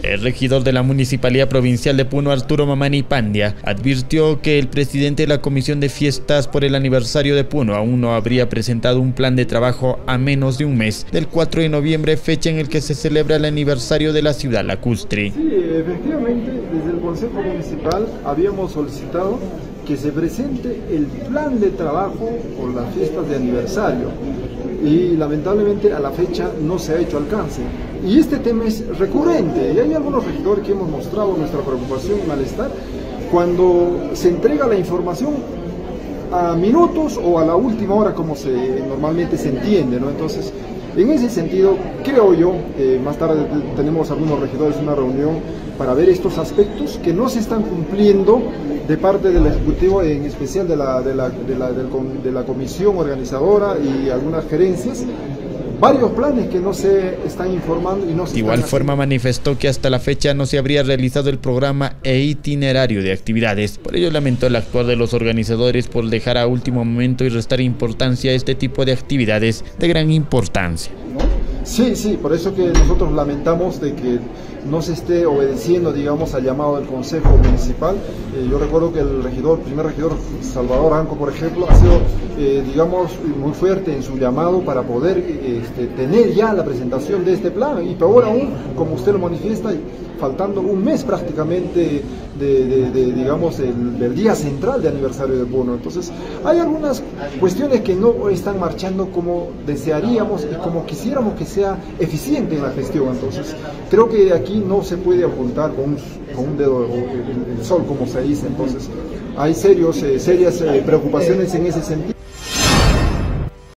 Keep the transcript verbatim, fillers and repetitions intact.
El regidor de la Municipalidad Provincial de Puno, Arturo Mamani Pandia, advirtió que el presidente de la Comisión de Fiestas por el aniversario de Puno aún no habría presentado un plan de trabajo a menos de un mes del cuatro de noviembre, fecha en el que se celebra el aniversario de la ciudad lacustre. Sí, efectivamente, desde el Consejo Municipal habíamos solicitado que se presente el plan de trabajo por las fiestas de aniversario y lamentablemente a la fecha no se ha hecho alcance. Y este tema es recurrente y hay algunos regidores que hemos mostrado nuestra preocupación y malestar cuando se entrega la información a minutos o a la última hora, como se normalmente se entiende, ¿no? Entonces, en ese sentido, creo yo, eh, más tarde tenemos algunos regidores una reunión para ver estos aspectos que no se están cumpliendo de parte del Ejecutivo, en especial de la, de la, de la, del, de la comisión organizadora y algunas gerencias. Varios planes que no se están informando y no se De igual están forma haciendo. manifestó que hasta la fecha no se habría realizado el programa e itinerario de actividades. Por ello lamentó el actuar de los organizadores por dejar a último momento y restar importancia a este tipo de actividades de gran importancia. Sí, sí, por eso que nosotros lamentamos de que no se esté obedeciendo, digamos, al llamado del Consejo Municipal. Eh, yo recuerdo que el regidor, el primer regidor, Salvador Anco, por ejemplo, ha sido, eh, digamos, muy fuerte en su llamado para poder este, tener ya la presentación de este plan. Y peor aún, como usted lo manifiesta, faltando un mes prácticamente de, de, de digamos, el, del día central de aniversario de Puno. Entonces, hay algunas cuestiones que no están marchando como desearíamos y como quisiéramos que sea eficiente en la gestión. Entonces, creo que aquí no se puede apuntar con un, con un dedo el, el sol, como se dice. Entonces, hay serios, eh, serias eh, preocupaciones en ese sentido.